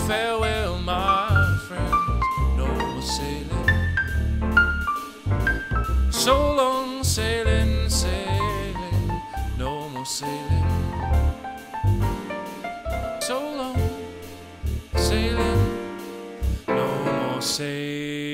Farewell, my friends, no more sailing. So long sailing, sailing, no more sailing. So long sailing, no more sailing.